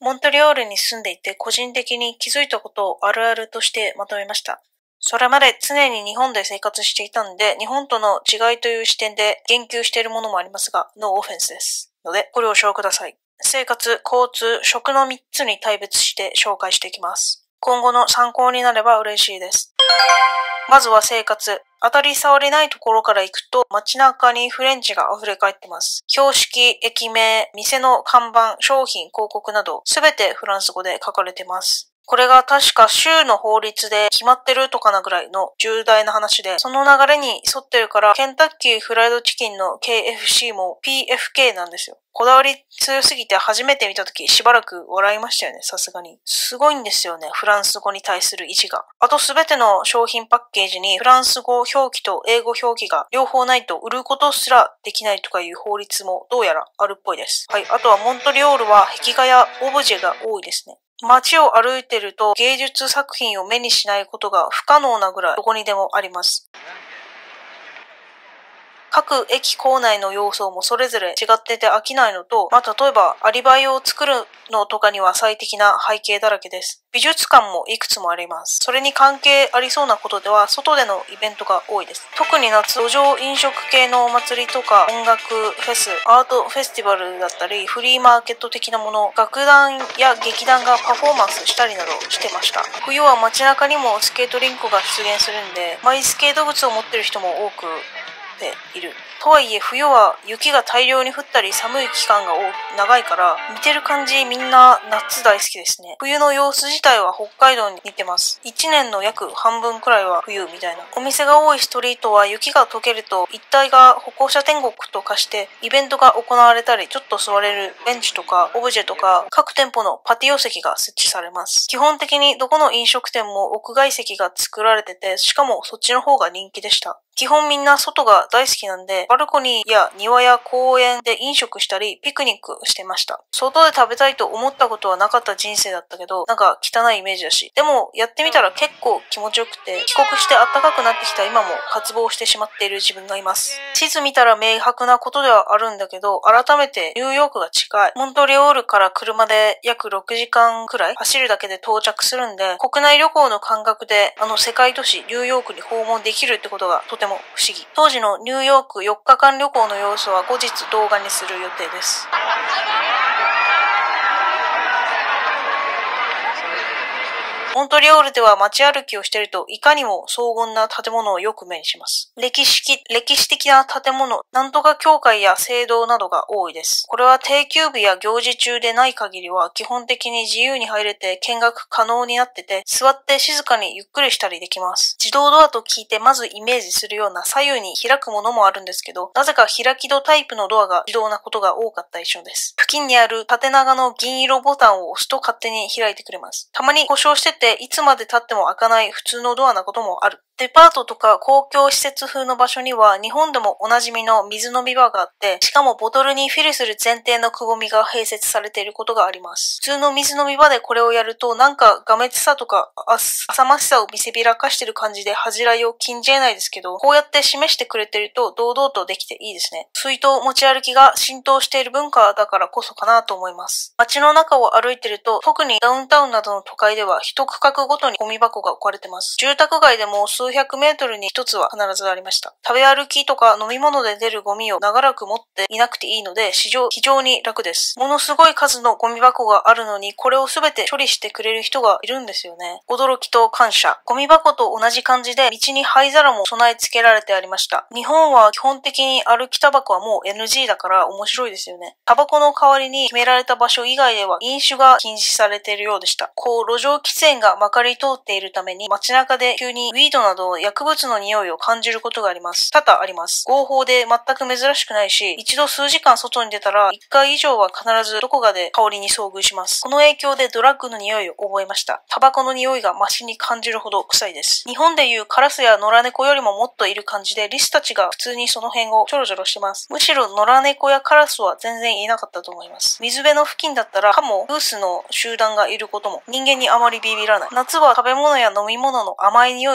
モントリオールに住んでいて個人的に気づいたことをあるあるとしてまとめました。それまで常に日本で生活していたので、日本との違いという視点で言及しているものもありますが、ノーオフェンスです。ので、ご了承ください。生活、交通、食の3つに大別して紹介していきます。今後の参考になれば嬉しいです。まずは生活。当たり障りないところから行くと街中にフレンチが溢れ返ってます。標識、駅名、店の看板、商品、広告などすべてフランス語で書かれてます。これが確か州の法律で決まってるとかなぐらいの重大な話で、その流れに沿ってるからケンタッキーフライドチキンの KFC も PFK なんですよ。こだわり強すぎて初めて見たときしばらく笑いましたよね、さすがに。すごいんですよね、フランス語に対する意地が。あとすべての商品パッケージにフランス語表記と英語表記が両方ないと売ることすらできないとかいう法律もどうやらあるっぽいです。はい、あとはモントリオールは壁画やオブジェが多いですね。街を歩いてると芸術作品を目にしないことが不可能なぐらいどこにでもあります。各駅構内の要素もそれぞれ違ってて飽きないのと、例えばアリバイを作るのとかには最適な背景だらけです。美術館もいくつもあります。それに関係ありそうなことでは外でのイベントが多いです。特に夏、路上飲食系のお祭りとか音楽フェス、アートフェスティバルだったり、フリーマーケット的なもの、楽団や劇団がパフォーマンスしたりなどしてました。冬は街中にもスケートリンクが出現するんで、マイスケート靴を持ってる人も多くいる。とはいえ冬は雪が大量に降ったり寒い期間が長いから見てる感じみんな夏大好きですね。冬の様子自体は北海道に似てます。1年の約半分くらいは冬みたいな。お店が多いストリートは雪が溶けると一帯が歩行者天国と化してイベントが行われたりちょっと座れるベンチとかオブジェとか各店舗のパティオ席が設置されます。基本的にどこの飲食店も屋外席が作られててしかもそっちの方が人気でした。基本みんな外が大好きなんで、バルコニーや庭や公園で飲食したり、ピクニックしてました。外で食べたいと思ったことはなかった人生だったけど、なんか汚いイメージだし。でも、やってみたら結構気持ちよくて、帰国して暖かくなってきた今も渇望してしまっている自分がいます。地図見たら明白なことではあるんだけど、改めてニューヨークが近い。モントリオールから車で約6時間くらい走るだけで到着するんで、国内旅行の感覚で世界都市ニューヨークに訪問できるってことがとても不思議。当時のニューヨーク4日間旅行の様子は後日動画にする予定です。モントリオールでは街歩きをしているといかにも荘厳な建物をよく目にします。歴史的な建物、なんとか教会や聖堂などが多いです。これは定休日や行事中でない限りは基本的に自由に入れて見学可能になってて、座って静かにゆっくりしたりできます。自動ドアと聞いてまずイメージするような左右に開くものもあるんですけど、なぜか開き戸タイプのドアが自動なことが多かった印象です。付近にある縦長の銀色ボタンを押すと勝手に開いてくれます。たまに故障してていつまで経っても開かない普通のドアなこともある。デパートとか公共施設風の場所には日本でもおなじみの水飲み場があって、しかもボトルにフィルする前提のくぼみが併設されていることがあります。普通の水飲み場でこれをやるとなんかがめつさとか浅ましさを見せびらかしてる感じで恥じらいを禁じ得ないですけど、こうやって示してくれてると堂々とできていいですね。水筒持ち歩きが浸透している文化だからこそかなと思います。街の中を歩いてると特にダウンタウンなどの都会では一区画ごとにゴミ箱が置かれてます。住宅街でも数百メートルに一つは必ずありました。食べ歩きとか飲み物で出るゴミを長らく持っていなくていいので非常に楽です。ものすごい数のゴミ箱があるのにこれをすべて処理してくれる人がいるんですよね。驚きと感謝。ゴミ箱と同じ感じで道に灰皿も備え付けられてありました。日本は基本的に歩きタバコはもう NG だから面白いですよね。タバコの代わりに決められた場所以外では飲酒が禁止されているようでした。路上喫煙がまかり通っているために街中で急にウィードなど薬物の匂いを感じることがあります。多々あります。合法で全く珍しくないし、一度数時間外に出たら1回以上は必ずどこかで香りに遭遇します。この影響でドラッグの匂いを覚えました。タバコの匂いがマシに感じるほど臭いです。日本でいうカラスや野良猫よりももっといる感じでリスたちが普通にその辺をちょろちょろしてます。むしろ野良猫やカラスは全然いなかったと思います。水辺の付近だったらカモ、グースの集団がいることも人間にあまりビビらない。夏は食べ物や飲み物の甘い匂いめがけ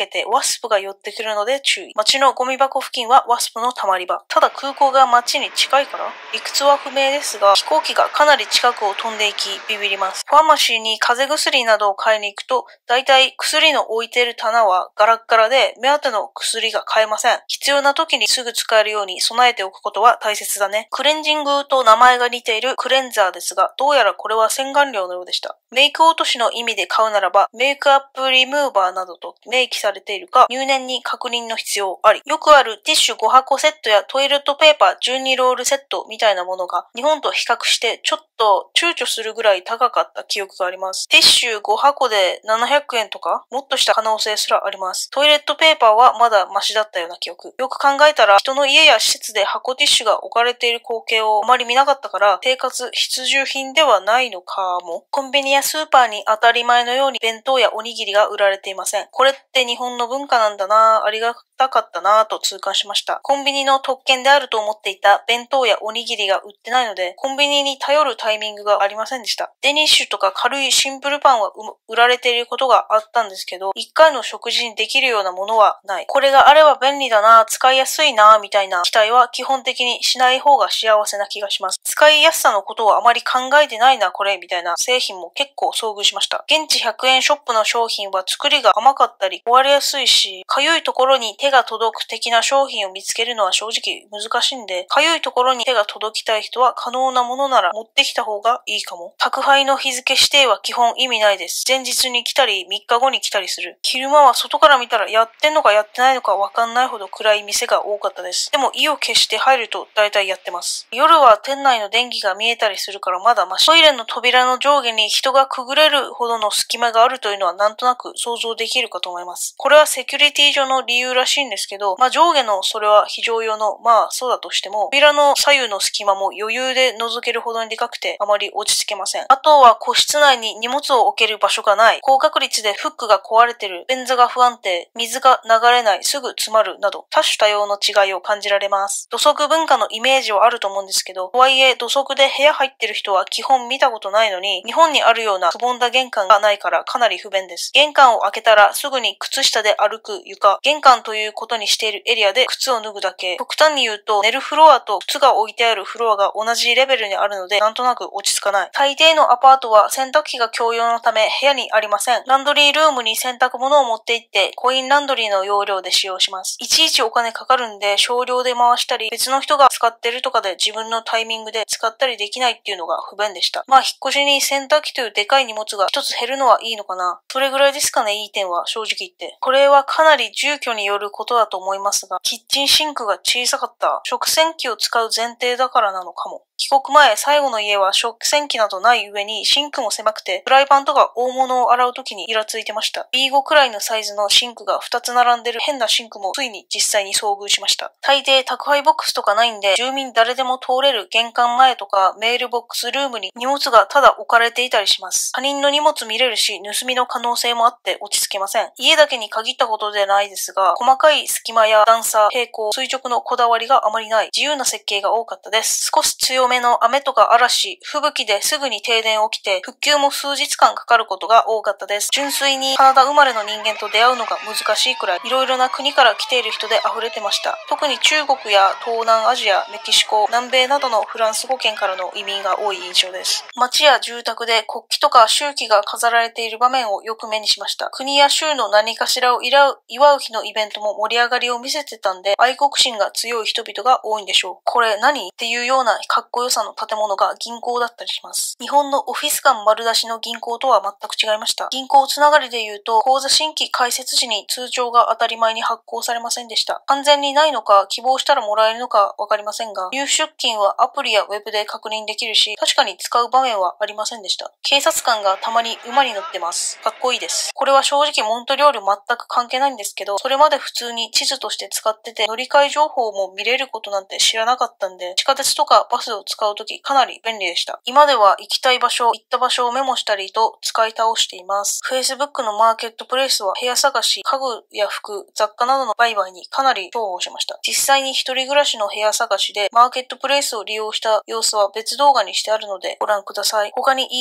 てワスプが寄ってくるので注意。街のゴミ箱付近はワスプの溜まり場。ただ空港が街に近いから理屈は不明ですが、飛行機がかなり近くを飛んでいきビビります。ファーマシーに風邪薬などを買いに行くと、だいたい薬の置いている棚はガラッガラで目当ての薬が買えません。必要な時にすぐ使えるように備えておくことは大切だね。クレンジングと名前が似ているクレンザーですが、どうやらこれは洗顔料のようでした。メイク落としの意味で買うならば、メイクアップリムーバーなどと明記されているか、入念に確認の必要あり。よくあるティッシュ5箱セットやトイレットペーパー12ロールセットみたいなものが、日本と比較してちょっと躊躇するぐらい高かった記憶があります。ティッシュ5箱で700円とか、もっとした可能性すらあります。トイレットペーパーはまだマシだったような記憶。よく考えたら、人の家や施設で箱ティッシュが置かれている光景をあまり見なかったから、生活必需品ではないのかも。コンビニやスーパーに当たり前のように弁当やおにぎりが売られていません。これって日本の文化なんだなぁ、ありがたかったなぁと痛感しました。コンビニの特権であると思っていた弁当やおにぎりが売ってないので、コンビニに頼るタイミングがありませんでした。デニッシュとか軽いシンプルパンは売られていることがあったんですけど、1回の食事にできるようなものはない。これがあれば便利だなぁ、使いやすいなぁみたいな期待は基本的にしない方が幸せな気がします。使いやすさのことをあまり考えてないなこれみたいな製品も結構遭遇しました。現地100円ショップの商品は作りが甘かったり壊れやすいし、かゆいところに手が届く的な商品を見つけるのは正直難しいんで、かゆいところに手が届きたい人は可能なものなら持ってきた方がいいかも。宅配の日付指定は基本意味ないです。前日に来たり3日後に来たりする。昼間は外から見たらやってんのかやってないのかわかんないほど暗い店が多かったです。でも意を決して入ると大体やってます。夜は店内の電気が見えたりするからまだマシ。トイレの扉の上下に人がくぐれるほどの隙間があるというのはなんとなく想像できるかと思います。これはセキュリティ上の理由らしいんですけど、上下のそれは非常用のそうだとしても、扉の左右の隙間も余裕で覗けるほどにでかくてあまり落ち着けません。あとは個室内に荷物を置ける場所がない、高確率でフックが壊れてる、便座が不安定、水が流れない、すぐ詰まるなど多種多様の違いを感じられます。土足文化のイメージはあると思うんですけど、とはいえ土足で部屋入ってる人は基本見たことないのに、日本にあるようなくぼんだ玄関がないからかなり不便です。玄関を開けたらすぐに靴下で歩く床、玄関ということにしているエリアで靴を脱ぐだけ。極端に言うと寝るフロアと靴が置いてあるフロアが同じレベルにあるのでなんとなく落ち着かない。大抵のアパートは洗濯機が共用のため部屋にありません。ランドリールームに洗濯物を持って行ってコインランドリーの容量で使用します。いちいちお金かかるんで少量で回したり別の人が使ってるとかで自分のタイミングで使ったりできないっていうのが不便でした。引っ越しに洗濯機というでかい荷物が一つ減るのはいいのかな。それぐらいですかね、いい点は正直言って。これはかなり住居によることだと思いますが、キッチンシンクが小さかった。食洗機を使う前提だからなのかも。帰国前、最後の家は食洗機などない上にシンクも狭くて、フライパンとか大物を洗うときにイラついてました。B5 くらいのサイズのシンクが2つ並んでる変なシンクもついに実際に遭遇しました。大抵宅配ボックスとかないんで、住民誰でも通れる玄関前とかメールボックスルームに荷物がただ置かれていたりします。他人の荷物見れるし、盗みの可能性もあって落ち着けません。家だけに限ったことでないですが、細かい隙間や段差、平行、垂直のこだわりがあまりない自由な設計が多かったです。少し強めの雨とか嵐、吹雪ですぐに停電起きて、復旧も数日間かかることが多かったです。純粋にカナダ生まれの人間と出会うのが難しいくらい、いろいろな国から来ている人で溢れてました。特に中国や東南アジア、メキシコ、南米などのフランス語圏からの移民が多い印象です。街や住宅で国旗とか州旗が飾られている場面をよく目にしました。国や州の何かしらを祝う日のイベントも盛り上がりを見せてたんで、愛国心が強い人々が多いんでしょう。これ何っていうようなかっこよさの建物が銀行だったりします。日本のオフィス感丸出しの銀行とは全く違いました。銀行つながりで言うと、口座新規開設時に通帳が当たり前に発行されませんでした。完全にないのか、希望したらもらえるのかわかりませんが、入出金はアプリやウェブで確認できるし、確かに使う場面はありませんでした。警察官がたまに馬に乗ってます。かっこいいです。これは正直モントリオール全く関係ないんですけど、それまで普通に地図として使ってて、乗り換え情報も見れることなんて知らなかったんで、地下鉄とかバスを使うときかなり便利でした。今では行きたい場所、行った場所をメモしたりと使い倒しています。Facebook のマーケットプレイスは部屋探し、家具や服、雑貨などの売買にかなり重宝しました。実際に一人暮らしの部屋探しでマーケットプレイスを利用した様子は別動画にしてあるのでご覧ください。他にいい感じの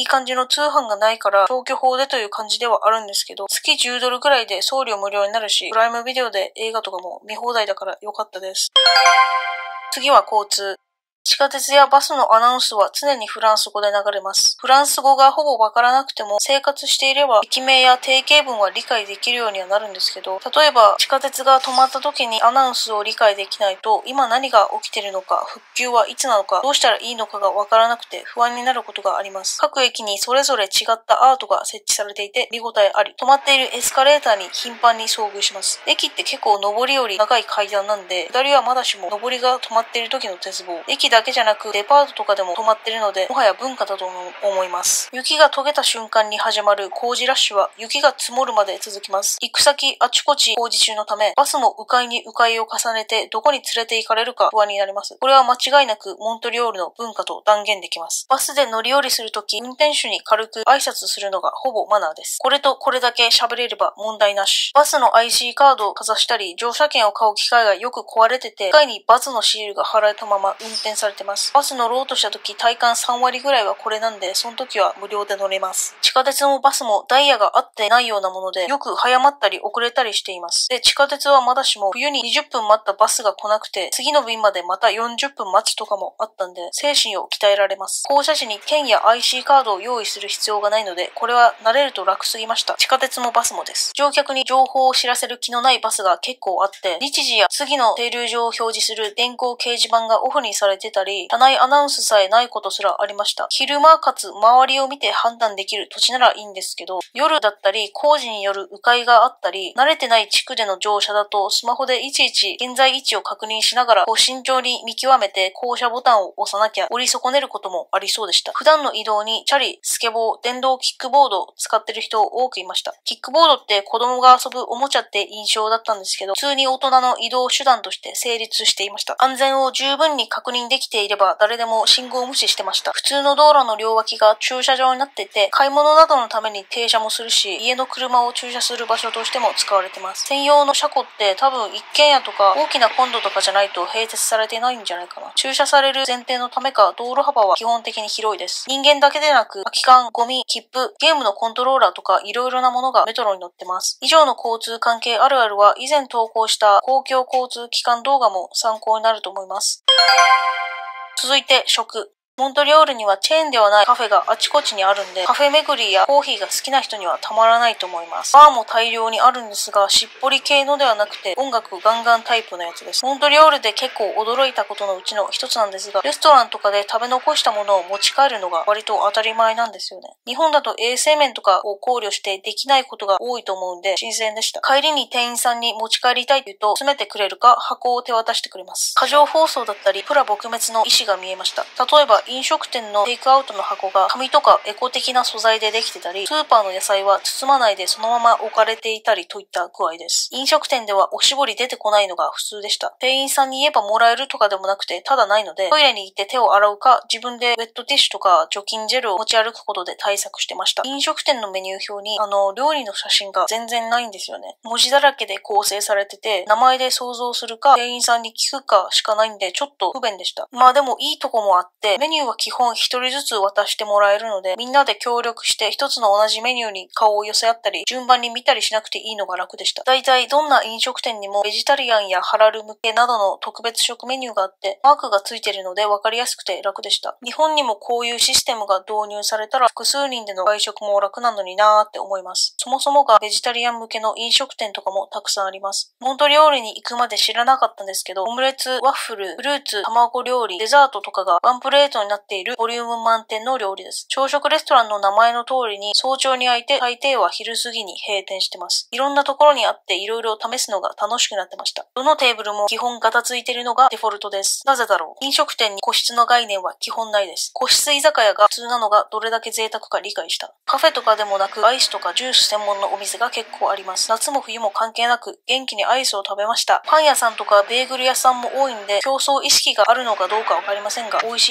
通販がないから消去法でという感じではあるんですけど、月$10ぐらいで送料無料になるし、プライムビデオで映画とかも見放題だから良かったです。次は交通。地下鉄やバスのアナウンスは常にフランス語で流れます。フランス語がほぼわからなくても生活していれば駅名や定型文は理解できるようにはなるんですけど、例えば地下鉄が止まった時にアナウンスを理解できないと今何が起きているのか、復旧はいつなのか、どうしたらいいのかがわからなくて不安になることがあります。各駅にそれぞれ違ったアートが設置されていて見応えあり、止まっているエスカレーターに頻繁に遭遇します。駅って結構上りより長い階段なんで、下りはまだしも上りが止まっている時の鉄棒。駅だけじゃなくデパートとかでも止まっているので、もはや文化だと思います。雪が溶けた瞬間に始まる工事ラッシュは雪が積もるまで続きます。行く先あちこち工事中のため、バスも迂回に迂回を重ねてどこに連れて行かれるか不安になります。これは間違いなくモントリオールの文化と断言できます。バスで乗り降りするとき、運転手に軽く挨拶するのがほぼマナーです。これとこれだけ喋れれば問題なし。バスの IC カードをかざしたり、乗車券を買う機械がよく壊れてて、機械にバスのシールが貼られたまま運転されてます。バス乗ろうとした時、体感3割ぐらいはこれなんで、その時は無料で乗れます。地下鉄もバスもダイヤが合ってないようなもので、よく早まったり遅れたりしています。で、地下鉄はまだしも冬に20分待ったバスが来なくて、次の便までまた40分待つとかもあったんで、精神を鍛えられます。降車時に券や IC カードを用意する必要がないので、これは慣れると楽すぎました。地下鉄もバスもです。乗客に情報を知らせる気のないバスが結構あって、日時や次の停留所を表示する電光掲示板がオフにされてたり、車内アナウンスさえないことすらありました。昼間かつ周りを見て判断できる土地ならいいんですけど、夜だったり工事による迂回があったり、慣れてない地区での乗車だとスマホでいちいち現在位置を確認しながら慎重に見極めて降車ボタンを押さなきゃ降り損ねることもありそうでした。普段の移動にチャリ、スケボー、電動キックボードを使ってる人多くいました。キックボードって子供が遊ぶおもちゃって印象だったんですけど、普通に大人の移動手段として成立していました。安全を十分に確認できていれば誰でも信号を無視してました。普通の道路の両脇が駐車場になっていて、買い物などのために停車もするし、家の車を駐車する場所としても使われてます。専用の車庫って多分一軒家とか大きなコンドとかじゃないと併設されてないんじゃないかな。駐車される前提のためか道路幅は基本的に広いです。人間だけでなく空き缶、ゴミ、切符、ゲームのコントローラーとかいろいろなものがメトロに乗ってます。以上の交通関係あるあるは以前投稿した公共交通機関動画も参考になると思います。続いて食。モントリオールにはチェーンではないカフェがあちこちにあるんで、カフェ巡りやコーヒーが好きな人にはたまらないと思います。バーも大量にあるんですが、しっぽり系のではなくて音楽ガンガンタイプのやつです。モントリオールで結構驚いたことのうちの一つなんですが、レストランとかで食べ残したものを持ち帰るのが割と当たり前なんですよね。日本だと衛生面とかを考慮してできないことが多いと思うんで、新鮮でした。帰りに店員さんに持ち帰りたいと言うと、詰めてくれるか箱を手渡してくれます。過剰包装だったり、プラ撲滅の意思が見えました。例えば飲食店のテイクアウトの箱が紙とかエコ的な素材でできてたり、スーパーの野菜は包まないでそのまま置かれていたりといった具合です。飲食店ではおしぼり出てこないのが普通でした。店員さんに言えばもらえるとかでもなくて、ただないので、トイレに行って手を洗うか、自分でウェットティッシュとか除菌ジェルを持ち歩くことで対策してました。飲食店のメニュー表に料理の写真が全然ないんですよね。文字だらけで構成されてて、名前で想像するか、店員さんに聞くかしかないんで、ちょっと不便でした。まあでもいいとこもあって、メニューは基本一人ずつ渡してもらえるので、みんなで協力して一つの同じメニューに顔を寄せ合ったり、順番に見たりしなくていいのが楽でした。だいたいどんな飲食店にもベジタリアンやハラル向けなどの特別食メニューがあって、マークがついているので分かりやすくて楽でした。日本にもこういうシステムが導入されたら複数人での外食も楽なのになーって思います。そもそもがベジタリアン向けの飲食店とかもたくさんあります。モントリオールに行くまで知らなかったんですけど、オムレツ、ワッフル、フルーツ、卵料理、デザートとかがワンプレートになっているボリューム満点の料理です。朝食レストランの名前の通りに早朝に開いて大抵は昼過ぎに閉店してます。いろんなところにあっていろいろ試すのが楽しくなってました。どのテーブルも基本ガタついてるのがデフォルトです。なぜだろう。飲食店に個室の概念は基本ないです。個室居酒屋が普通なのがどれだけ贅沢か理解した。カフェとかでもなくアイスとかジュース専門のお店が結構あります。夏も冬も関係なく元気にアイスを食べました。パン屋さんとかベーグル屋さんも多いんで競争意識があるのかどうかわかりませんが美味しいものが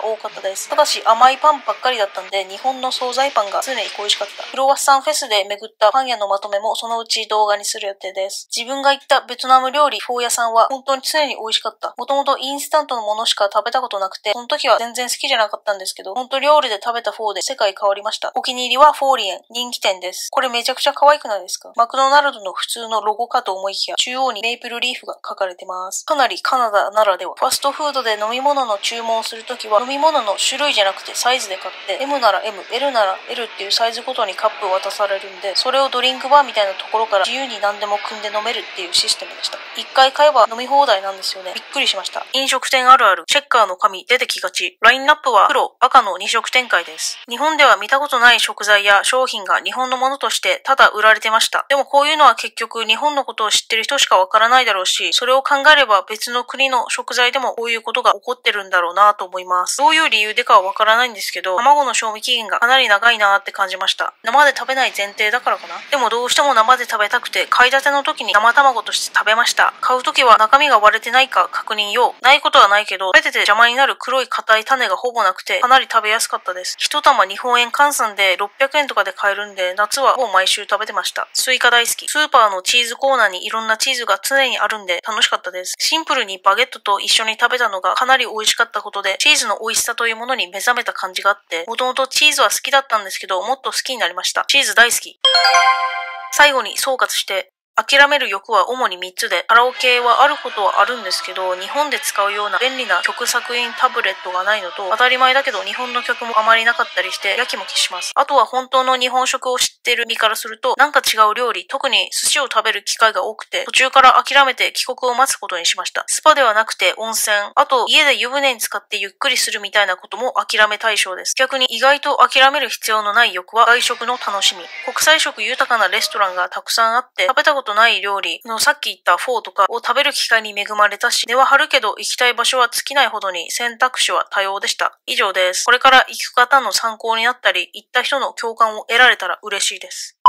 多かったです。ただし甘いパンばっかりだったんで、日本の惣菜パンが常に恋しかった。クロワッサンフェスで巡ったパン屋のまとめもそのうち動画にする予定です。自分が行ったベトナム料理フォー屋さんは本当に常に美味しかった。もともとインスタントのものしか食べたことなくて、その時は全然好きじゃなかったんですけど、本当料理で食べたフォーで世界変わりました。お気に入りはフォーリエン、人気店です。これめちゃくちゃ可愛くないですか？マクドナルドの普通のロゴかと思いきや、中央にメープルリーフが書かれてます。かなりカナダならでは。ファストフードで飲み物の注文をするときは、飲み物の種類じゃなくてサイズで買って、M なら M、L なら L っていうサイズごとにカップを渡されるんで、それをドリンクバーみたいなところから自由に何でも汲んで飲めるっていうシステムでした。一回買えば飲み放題なんですよね。びっくりしました。飲食店あるある、チェッカーの紙出てきがち。ラインナップは黒、赤の2色展開です。日本では見たことない食材や商品が日本のものとしてただ売られてました。でもこういうのは結局日本のことを知ってる人しかわからないだろうし、それを考えれば別の国の食材でもこういうことが起こってるんだろうなと思います。どういう理由でかはわからないんですけど、卵の賞味期限がかなり長いなって感じました。生で食べない前提だからかな。でもどうしても生で食べたくて、買いたての時に生卵として食べました。買う時は中身が割れてないか確認よ。ないことはないけど、食べてて邪魔になる黒い硬い種がほぼなくて、かなり食べやすかったです。一玉日本円換算で600円とかで買えるんで、夏はほぼ毎週食べてました。スイカ大好き。スーパーのチーズコーナーにいろんなチーズが常にあるんで楽しかったです。シンプルにバゲットと一緒に食べたのがかなり美味しかったことで、チーズの美味しさというものに目覚めた感じがあって、もともとチーズは好きだったんですけど、もっと好きになりました。チーズ大好き。最後に総括して、諦める欲は主に3つで、カラオケはあることはあるんですけど、日本で使うような便利な曲作品タブレットがないのと、当たり前だけど日本の曲もあまりなかったりしてやきもきします。あとは本当の日本食を知ってる身からすると、なんか違う料理、特に寿司を食べる機会が多くて、途中から諦めて帰国を待つことにしました。スパではなくて温泉、あと家で湯船に浸かってゆっくりするみたいなことも諦め対象です。逆に意外と諦める必要のない欲は外食の楽しみ。国際色豊かなレストランがたくさんあって、食べたことない料理のさっき言ったフォーとかを食べる機会に恵まれたし、根は張るけど行きたい場所は尽きないほどに選択肢は多様でした。以上です。これから行く方の参考になったり、行った人の共感を得られたら嬉しいです。